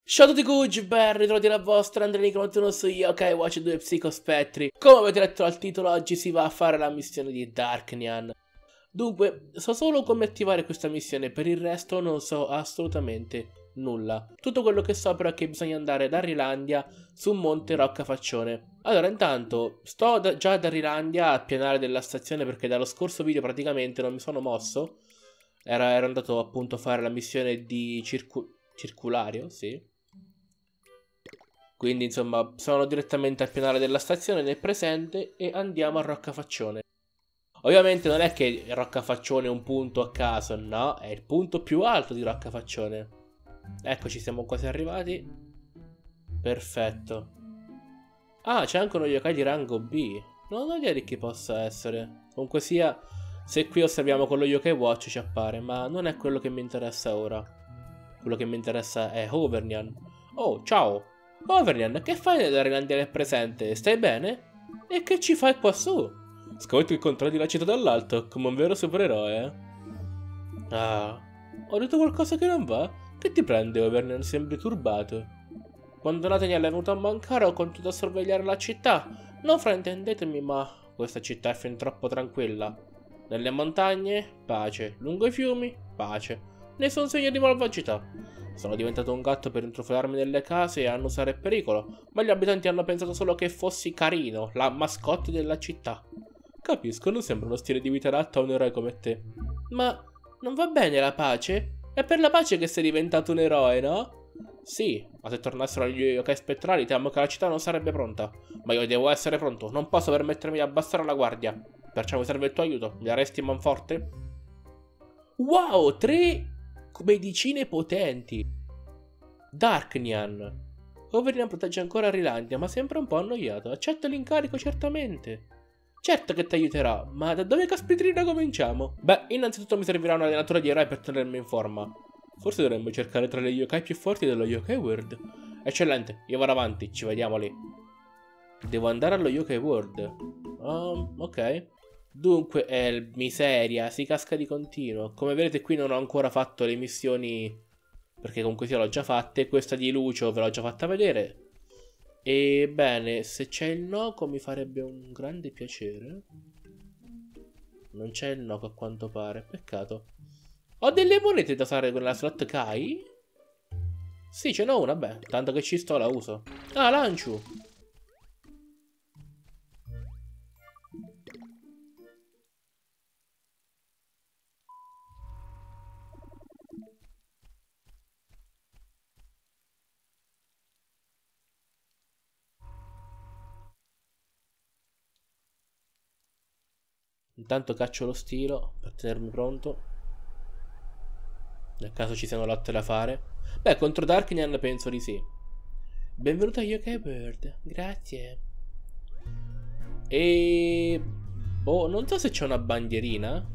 Ciao a tutti Gucci, ben ritrovati la vostra Andrea Nicola su Yokai Watch 2 Psicospettri. Come avete letto dal titolo, oggi si va a fare la missione di Darknian. Dunque, so solo come attivare questa missione, per il resto non so assolutamente nulla. Tutto quello che so però è che bisogna andare da Rilandia su un monte Roccafaccione. Allora, intanto, sto già da Rilandia al pianale della stazione perché dallo scorso video praticamente non mi sono mosso. Ero andato appunto a fare la missione di circulario, sì. Quindi insomma sono direttamente al pianale della stazione nel presente e andiamo a Roccafaccione. Ovviamente non è che Roccafaccione è un punto a caso, no, è il punto più alto di Roccafaccione. Eccoci, siamo quasi arrivati. Perfetto. Ah, c'è anche uno yokai di rango B. Non ho idea di chi possa essere. Comunque sia, se qui osserviamo con lo Yokai Watch ci appare, ma non è quello che mi interessa ora. Quello che mi interessa è Overnian. Oh, ciao! Overnian, che fai nella Rilandia del presente? Stai bene? E che ci fai qua su? Scommetto che controlli la città dall'alto, come un vero supereroe, eh? Ah, ho detto qualcosa che non va? Che ti prende, Overnian? Sembri turbato. Quando Nathaniel è venuto a mancare ho continuato a sorvegliare la città. Non fraintendetemi, ma questa città è fin troppo tranquilla. Nelle montagne, pace. Lungo i fiumi, pace. Nessun segno di malvagità. Sono diventato un gatto per intrufolarmi nelle case e annusare il pericolo, ma gli abitanti hanno pensato solo che fossi Carino, la mascotte della città. Capisco, non sembra uno stile di vita adatto a un eroe come te. Ma non va bene la pace? È per la pace che sei diventato un eroe, no? Sì, ma se tornassero gli yokai spettrali temo che la città non sarebbe pronta. Ma io devo essere pronto, non posso permettermi di abbassare la guardia. Perciò mi serve il tuo aiuto, mi arresti in manforte? Wow, 3 medicine potenti. Darknian. Overnian protegge ancora Rilandia, ma sembra un po' annoiato. Accetta l'incarico certamente. Certo che ti aiuterà, ma da dove caspitrina cominciamo? Beh, innanzitutto mi servirà un allenatore di eroi per tenermi in forma. Forse dovremmo cercare tra le yokai più forti dello Yokai World. Eccellente, io vado avanti, ci vediamo lì. Devo andare allo Yokai World. Ok. Dunque, miseria, si casca di continuo. Come vedete qui non ho ancora fatto le missioni, perché comunque sia l'ho già fatte. Questa di Lucio ve l'ho già fatta vedere. E bene, se c'è il Noco mi farebbe un grande piacere. Non c'è il Noco a quanto pare, peccato. Ho delle monete da usare con la slot Kai? Sì, ce n'ho una, beh, tanto che ci sto la uso. Ah, Lanciu! Intanto caccio lo stilo per tenermi pronto, nel caso ci siano lotte da fare. Beh, contro Darknian penso di sì. Benvenuto a Yokai Bird, grazie. E boh, non so se c'è una bandierina.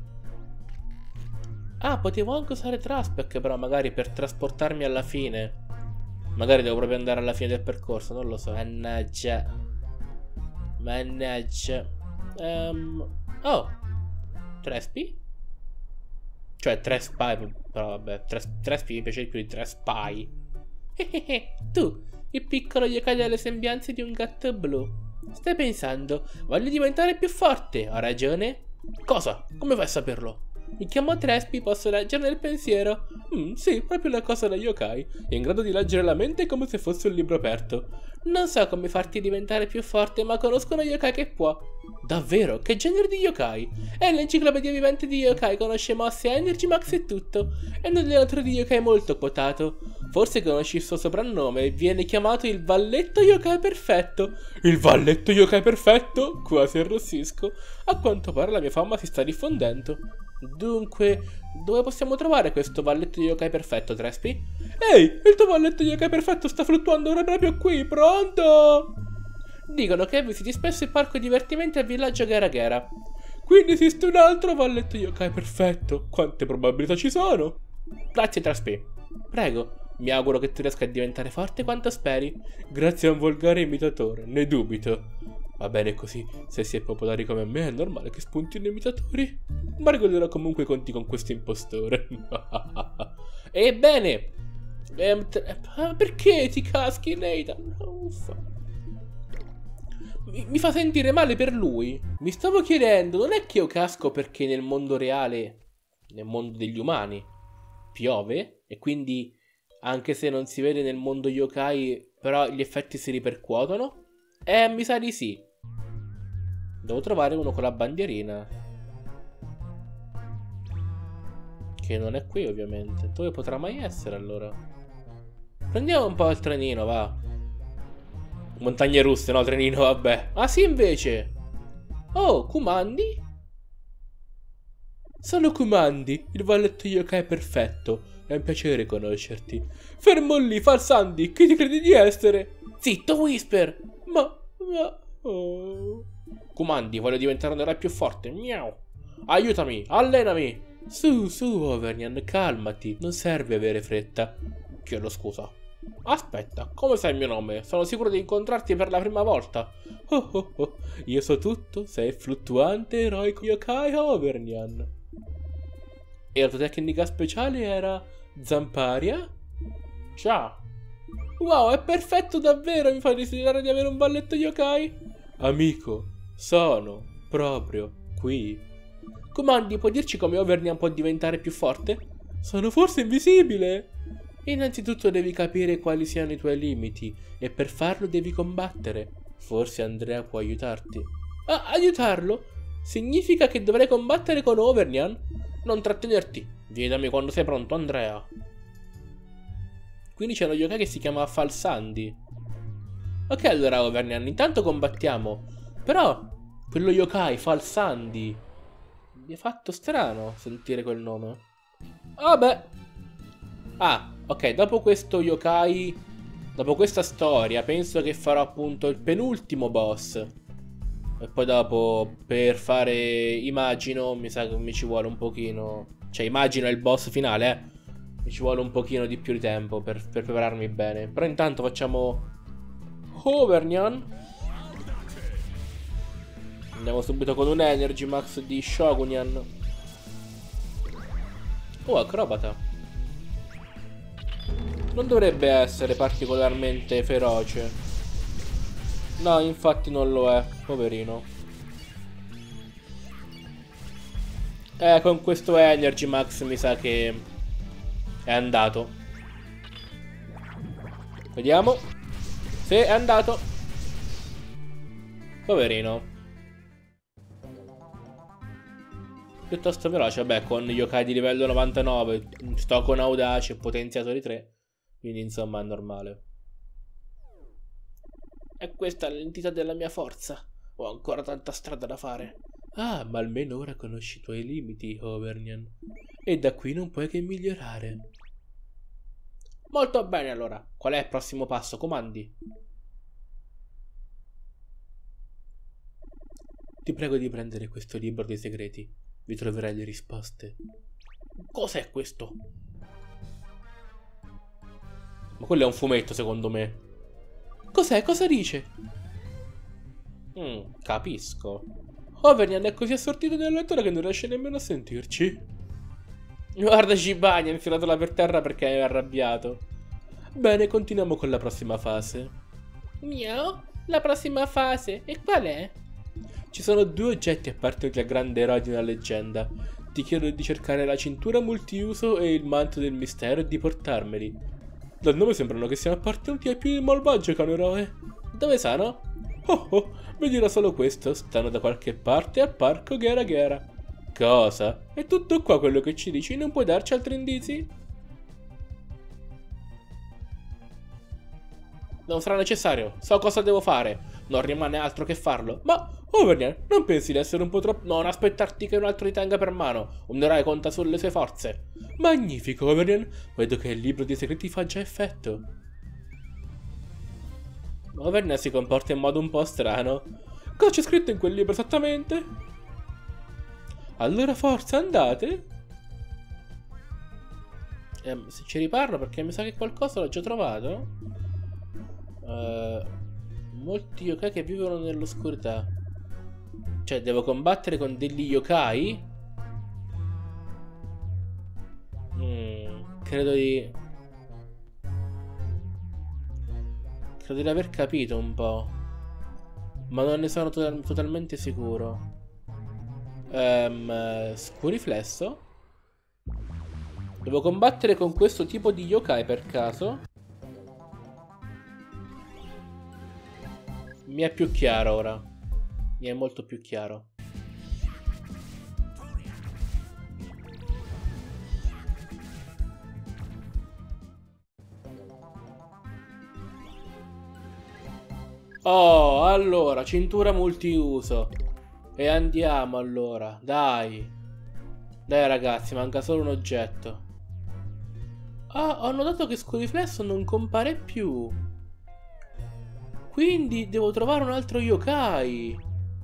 Ah, potevo anche usare Traspec, però magari per trasportarmi alla fine. Magari devo proprio andare alla fine del percorso, non lo so. Mannaggia. Mannaggia. Oh, 3 SP? Cioè 3 spy, però vabbè, 3 SP mi piace di più di 3 spy. Tu, il piccolo yokai dalle sembianze di un gatto blu. Stai pensando, voglio diventare più forte, ho ragione? Cosa? Come fai a saperlo? Mi chiamo Trespi, posso leggere nel pensiero. Sì, proprio una cosa da yokai. È in grado di leggere la mente come se fosse un libro aperto. Non so come farti diventare più forte, ma conosco uno yokai che può. Davvero? Che genere di yokai? È l'enciclopedia vivente di yokai, conosce mosse, Energy Max e tutto. È un allenatore di yokai molto quotato. Forse conosci il suo soprannome, viene chiamato il Valletto Yokai Perfetto. Il Valletto Yokai Perfetto? Quasi arrossisco. A quanto pare la mia fama si sta diffondendo. Dunque, dove possiamo trovare questo Valletto Yokai Perfetto, Trespi? Ehi, il tuo Valletto Yokai Perfetto sta fluttuando ora proprio qui, pronto? Dicono che visiti spesso il parco divertimenti al villaggio Gera. Quindi esiste un altro Valletto Yokai Perfetto. Quante probabilità ci sono? Grazie, Trespi. Prego. Mi auguro che tu riesca a diventare forte quanto speri. Grazie a un volgare imitatore, ne dubito. Va bene così, se si è popolari come me è normale che spuntino imitatori. Ma ricorderò comunque i conti con questo impostore. Ebbene, Perché ti caschi, Nathan? Uffa. Mi fa sentire male per lui. Mi stavo chiedendo, non è che io casco perché nel mondo reale, nel mondo degli umani, piove? E quindi, anche se non si vede nel mondo yokai, però gli effetti si ripercuotono? Mi sa di sì. Devo trovare uno con la bandierina. Che non è qui, ovviamente. Dove potrà mai essere, allora? Prendiamo un po' il trenino, va. Montagne russe, no, trenino, vabbè. Ah, sì, invece. Oh, Kumandi? Sono Kumandi, il valletto yokai perfetto. È un piacere conoscerti. Fermo lì, falsandi, chi ti credi di essere? Zitto, Whisper. Oh. Kumandi, voglio diventare un eroe più forte. Miau. Aiutami, allenami. Su, Overnian, calmati. Non serve avere fretta. Chiedo scusa. Aspetta, come sai il mio nome? Sono sicuro di incontrarti per la prima volta. Oh. Io so tutto, sei il fluttuante eroico yokai Overnian. E la tua tecnica speciale era Zamparia? Già. Wow, è perfetto davvero, mi fa desiderare di avere un balletto yokai. Amico, sono proprio qui. Comandi, puoi dirci come Overnian può diventare più forte? Sono forse invisibile? Innanzitutto devi capire quali siano i tuoi limiti e per farlo devi combattere. Forse Andrea può aiutarti. Ah, aiutarlo? Significa che dovrei combattere con Overnian? Non trattenerti. Vieni da me quando sei pronto, Andrea. Quindi c'è uno yokai che si chiama Falsandi. Ok, allora Overnian, intanto combattiamo. Però, quello yokai, Falsandi, mi è fatto strano sentire quel nome. Vabbè. Ah, ok, dopo questo yokai, dopo questa storia, penso che farò appunto il penultimo boss. E poi dopo, per fare, immagino, mi sa che mi ci vuole un pochino. Cioè, immagino il boss finale, mi ci vuole un pochino di più di tempo per prepararmi bene. Però intanto facciamo Overnian. Andiamo subito con un Energy Max di Shogunian. Oh, acrobata. Non dovrebbe essere particolarmente feroce. No, infatti non lo è, poverino. Con questo Energy Max mi sa che è andato. Vediamo. Sì, è andato. Poverino. Piuttosto veloce, vabbè, con yokai di livello 99, sto con audace, potenziato di 3, quindi insomma è normale. E questa è l'entità della mia forza, ho ancora tanta strada da fare. Ah, ma almeno ora conosci i tuoi limiti, Overnian, e da qui non puoi che migliorare. Molto bene allora, qual è il prossimo passo, comandi? Ti prego di prendere questo libro dei segreti. Vi troverai le risposte. Cos'è questo? Ma quello è un fumetto, secondo me. Cos'è? Cosa dice? Capisco. Overnian è così assortito nella lettura che non riesce nemmeno a sentirci. Guarda, Shibani ha infilato per terra perché è arrabbiato. Bene, continuiamo con la prossima fase. Miau? La prossima fase? E qual è? Ci sono 2 oggetti appartenuti al grande eroe di una leggenda. Ti chiedo di cercare la cintura multiuso e il manto del mistero e di portarmeli. Dal nome sembrano che siano appartenuti ai più malvagio cane eroe. Dove sono? Oh, vi dirò solo questo. Stanno da qualche parte al parco Gera Gera. Cosa? È tutto qua quello che ci dici? Non puoi darci altri indizi? Non sarà necessario. So cosa devo fare. Non rimane altro che farlo. Ma, Overnian, non pensi di essere un po' troppo... Non aspettarti che un altro ti tenga per mano. Un eroe conta sulle sue forze. Magnifico, Overnian. Vedo che il libro dei segreti fa già effetto. Overnian si comporta in modo un po' strano. Cosa c'è scritto in quel libro esattamente? Allora forza, andate. Se ci riparlo, perché mi sa che qualcosa l'ho già trovato. Molti yokai che vivono nell'oscurità. Cioè, devo combattere con degli yokai? Credo di... Credo di aver capito un po'. Ma non ne sono totalmente sicuro. Scuriflesso? Devo combattere con questo tipo di yokai per caso? Mi è più chiaro ora. Mi è molto più chiaro. Oh, allora, cintura multiuso. E andiamo allora, dai. Dai ragazzi, manca solo un oggetto. Ah, ho notato che Scuriflesso non compare più. Quindi devo trovare un altro yokai.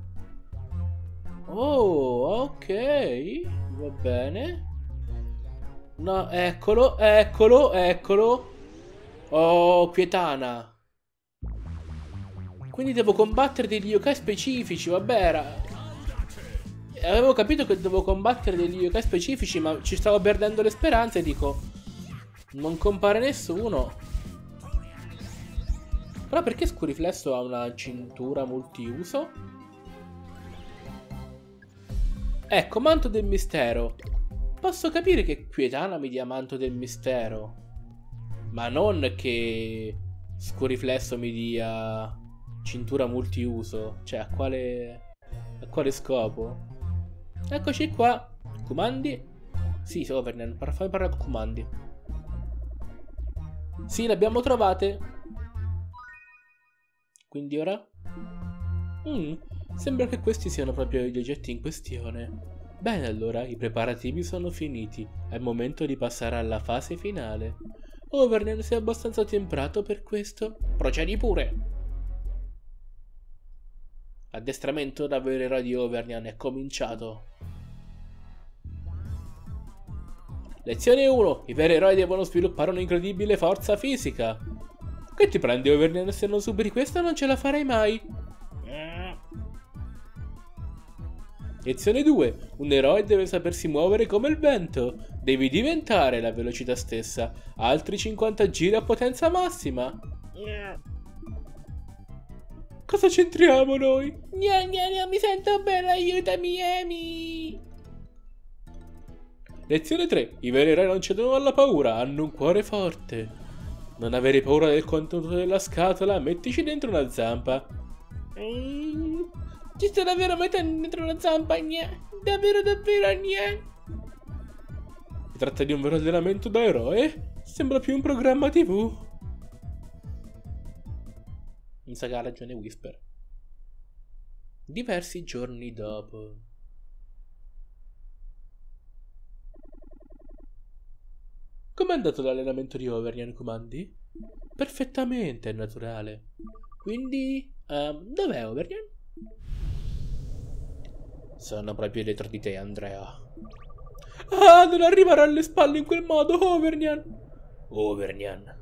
Oh, ok. Va bene. No, eccolo, eccolo, eccolo. Oh, Quietana. Quindi devo combattere degli yokai specifici, vabbè. Avevo capito che devo combattere degli yokai specifici, ma ci stavo perdendo le speranze e dico... Non compare nessuno. Però perché Scuriflesso ha una cintura multiuso? Ecco, manto del mistero. Posso capire che Quietana mi dia manto del mistero, ma non che Scuriflesso mi dia cintura multiuso. Cioè, a quale scopo? Eccoci qua. Comandi? Sì, Overnian, fammi parlare con comandi. Sì, le abbiamo trovate. Quindi ora? Sembra che questi siano proprio gli oggetti in questione. Bene, allora, i preparativi sono finiti. È il momento di passare alla fase finale. Overnian, sei abbastanza temprato per questo? Procedi pure. L'addestramento da vero eroe di Overnian è cominciato. Lezione 1. I veri eroi devono sviluppare un'incredibile forza fisica. Che ti prendi, Overnian? Se non superi questo non ce la farai mai. Lezione 2. Un eroe deve sapersi muovere come il vento. Devi diventare la velocità stessa. Altri 50 giri a potenza massima. Cosa c'entriamo noi? Non mi sento bene, aiutami, Amy. Lezione 3. I veri eroi non cedono alla paura, hanno un cuore forte. Non avere paura del contenuto della scatola, mettici dentro una zampa. Ci sto davvero mettendo dentro una zampa, davvero, Si tratta di un vero allenamento da eroe? Sembra più un programma TV. Mi sa che ha ragione Whisper. Diversi giorni dopo. Com'è andato l'allenamento di Overnian, comandi? Perfettamente, è naturale. Quindi, dov'è Overnian? Sono proprio dietro di te, Andrea. Ah, non arrivare alle spalle in quel modo, Overnian! Overnian.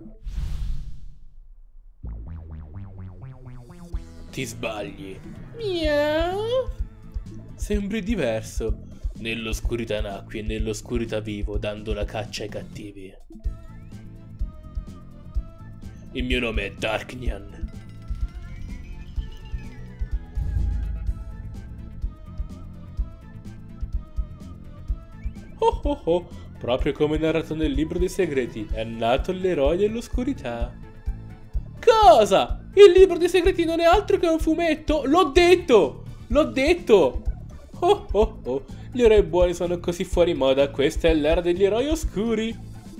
Ti sbagli. Miau. Sembri diverso. Nell'oscurità nacqui e nell'oscurità vivo, dando la caccia ai cattivi. Il mio nome è Darknian. Oh oh oh, proprio come narrato nel libro dei segreti, è nato l'eroe dell'oscurità. Cosa? Il libro dei segreti non è altro che un fumetto? L'ho detto! L'ho detto! Oh oh oh, gli eroi buoni sono così fuori moda, questa è l'era degli eroi oscuri.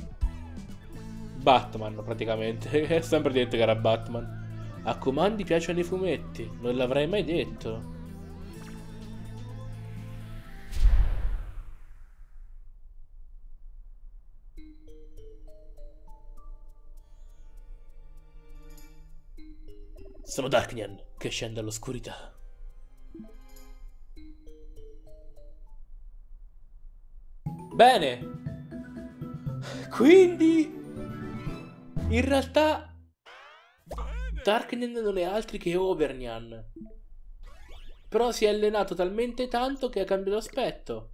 Batman, praticamente, è sempre detto che era Batman. A comandi piacciono i fumetti, non l'avrei mai detto. Sono Darknian, che scende all'oscurità. Bene. Quindi in realtà Darknian non è altro che Overnian. Però si è allenato talmente tanto che ha cambiato aspetto.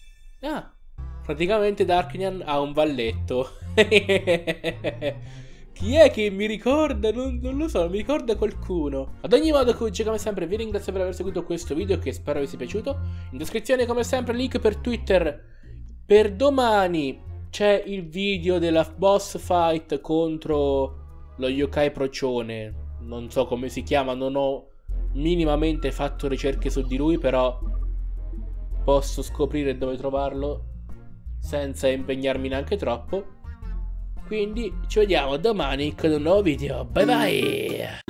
Ah, praticamente Darknian ha un valletto. Che Chi è che mi ricorda? Non lo so, mi ricorda qualcuno. Ad ogni modo, Kuji, come sempre, vi ringrazio per aver seguito questo video, che spero vi sia piaciuto. In descrizione, come sempre, link per Twitter. Per domani c'è il video della boss fight contro lo yokai procione. Non so come si chiama, non ho minimamente fatto ricerche su di lui, però posso scoprire dove trovarlo senza impegnarmi neanche troppo. Quindi ci vediamo domani con un nuovo video. Bye bye!